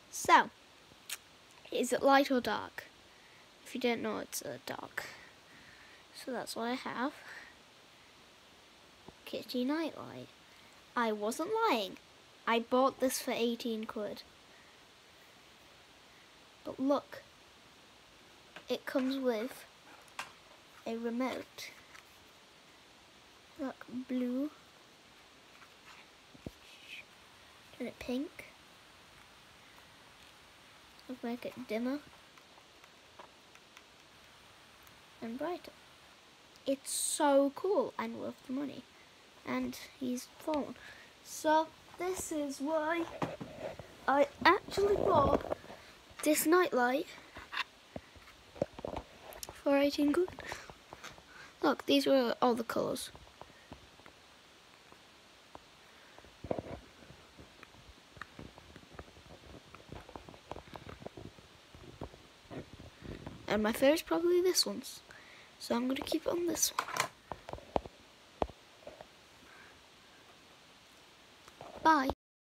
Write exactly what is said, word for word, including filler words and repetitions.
So, is it light or dark? If you don't know, it's uh, dark. So that's what I have. Kitty nightlight. I wasn't lying. I bought this for eighteen quid. But look, it comes with a remote. Look, blue. Turn it pink. I'll make it dimmer and brighter. It's so cool and worth the money. And he's fallen. So this is why I actually bought this nightlight for eighteen quid. Look, these were all the colours. And my favourite is probably this one. So I'm going to keep it on this one. Bye.